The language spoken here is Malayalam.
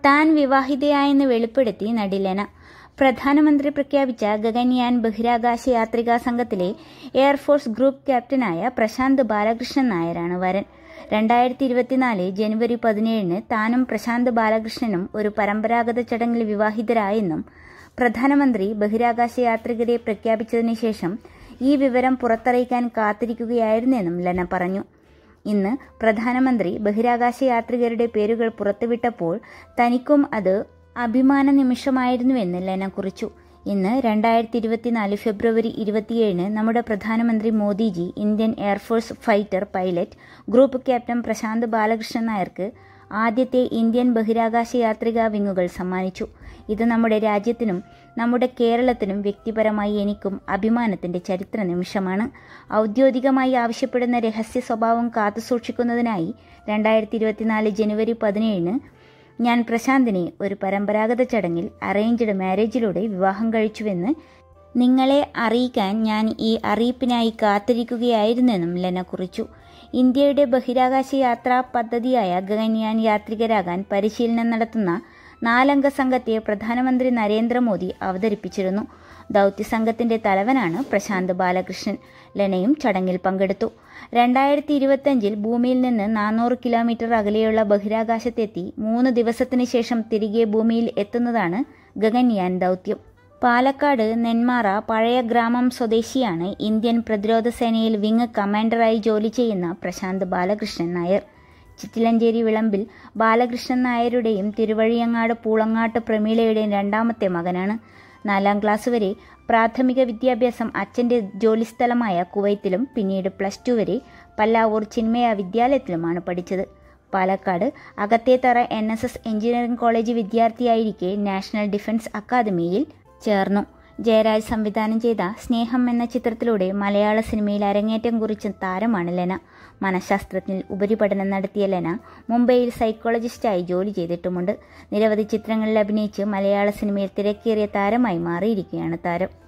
താൻ വിവാഹിതയായെന്ന് വെളിപ്പെടുത്തി നടി ലെന. പ്രധാനമന്ത്രി പ്രഖ്യാപിച്ച ഗഗൻയാൻ ബഹിരാകാശ യാത്രികാ സംഘത്തിലെ എയർഫോഴ്സ് ഗ്രൂപ്പ് ക്യാപ്റ്റനായ പ്രശാന്ത് ബാലകൃഷ്ണൻ നായരാണ് വരൻ. 2024 ജനുവരി 17 താനും പ്രശാന്ത് ബാലകൃഷ്ണനും ഒരു പരമ്പരാഗത ചടങ്ങിൽ വിവാഹിതരായെന്നും പ്രധാനമന്ത്രി ബഹിരാകാശ യാത്രികരെ പ്രഖ്യാപിച്ചതിനു ശേഷം ഈ വിവരം പുറത്തറിയിക്കാൻ കാത്തിരിക്കുകയായിരുന്നെന്നും ലെന പറഞ്ഞു. ഇന്ന് പ്രധാനമന്ത്രി ബഹിരാകാശ യാത്രികരുടെ പേരുകൾ പുറത്തുവിട്ടപ്പോൾ തനിക്കും അത് അഭിമാന നിമിഷമായിരുന്നുവെന്ന് ലെന കുറിച്ചു. ഇന്ന് 2024 ഫെബ്രുവരി 27 നമ്മുടെ പ്രധാനമന്ത്രി Modiji Indian air force fighter pilot group captain Prashanth Balakrishnan നായർക്ക് ആദ്യത്തെ ഇന്ത്യൻ ബഹിരാകാശ യാത്രികാ വിങ്ങുകൾ സമ്മാനിച്ചു. ഇത് നമ്മുടെ രാജ്യത്തിനും നമ്മുടെ കേരളത്തിനും വ്യക്തിപരമായി എനിക്കും അഭിമാനത്തിന്റെ ചരിത്ര നിമിഷമാണ്. ഔദ്യോഗികമായി ആവശ്യപ്പെടുന്ന രഹസ്യ സ്വഭാവം കാത്തുസൂക്ഷിക്കുന്നതിനായി 2024 ജനുവരി 17 ഞാൻ പ്രശാന്തിനെ ഒരു പരമ്പരാഗത ചടങ്ങിൽ അറേഞ്ച്ഡ് മാരേജിലൂടെ വിവാഹം കഴിച്ചുവെന്ന് നിങ്ങളെ അറിയിക്കാൻ ഞാൻ ഈ അറിയിപ്പിനായി കാത്തിരിക്കുകയായിരുന്നെന്നും ലെന കുറിച്ചു. ഇന്ത്യയുടെ ബഹിരാകാശ യാത്രാ പദ്ധതിയായ ഗഗൻയാൻ യാത്രികരാകാൻ പരിശീലനം നടത്തുന്ന 4 അംഗ സംഘത്തെ പ്രധാനമന്ത്രി നരേന്ദ്രമോദി അവതരിപ്പിച്ചിരുന്നു. ദൗത്യസംഘത്തിന്റെ തലവനാണ് പ്രശാന്ത് ബാലകൃഷ്ണൻ. ലെനയും ചടങ്ങിൽ പങ്കെടുത്തു. 2025 ഭൂമിയിൽ നിന്ന് 400 കിലോമീറ്റർ അകലെയുള്ള ബഹിരാകാശത്തെത്തി 3 ദിവസത്തിന് ശേഷം തിരികെ ഭൂമിയിൽ എത്തുന്നതാണ് ഗഗൻയാൻ ദൗത്യം. പാലക്കാട് നെന്മാറ പഴയ ഗ്രാമം സ്വദേശിയാണ് ഇന്ത്യൻ പ്രതിരോധ സേനയിൽ വിങ് കമാൻഡറായി ജോലി ചെയ്യുന്ന പ്രശാന്ത് ബാലകൃഷ്ണൻ നായർ. ചിറ്റിലഞ്ചേരി വിളമ്പിൽ ബാലകൃഷ്ണൻ നായരുടെയും തിരുവഴിയങ്ങാട് പൂളങ്ങാട്ട് പ്രമീളയുടെയും 2ാമത്തെ മകനാണ്. 4ാം ക്ലാസ് വരെ പ്രാഥമിക വിദ്യാഭ്യാസം അച്ഛൻ്റെ ജോലിസ്ഥലമായ കുവൈത്തിലും പിന്നീട് +2 വരെ പല്ലാവൂർ ചിന്മയ വിദ്യാലയത്തിലുമാണ് പഠിച്ചത്. Palakkad Akathethara NSS engineering college വിദ്യാർത്ഥിയായിരിക്കെ നാഷണൽ ഡിഫൻസ് അക്കാദമിയിൽ ചേർന്നു. ജയരാജ് സംവിധാനം ചെയ്ത സ്നേഹം എന്ന ചിത്രത്തിലൂടെ മലയാള സിനിമയിൽ അരങ്ങേറ്റം കുറിച്ച താരമാണ് ലെന. മനഃശാസ്ത്രത്തിൽ ഉപരിപഠനം നടത്തിയ ലെന മുംബൈയിൽ സൈക്കോളജിസ്റ്റായി ജോലി ചെയ്തിട്ടുമുണ്ട്. നിരവധി ചിത്രങ്ങളിൽ അഭിനയിച്ച് മലയാള സിനിമയിൽ തിരക്കേറിയ താരമായി മാറിയിരിക്കുകയാണ് താരം.